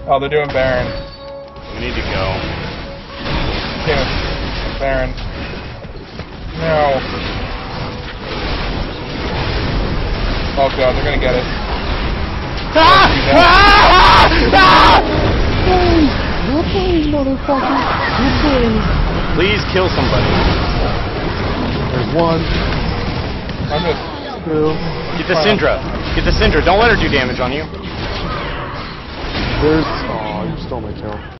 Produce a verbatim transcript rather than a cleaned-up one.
Oh, they're doing Baron. We need to go. Yeah. Baron. No. Oh god, they're gonna get it. Ah! Ah! Ah! You're playing, motherfucker. You're playing. Please kill somebody. There's one. I'm just... Two. Get the Syndra. Get the Syndra. Don't let her do damage on you. There's... Oh, you stole my kill.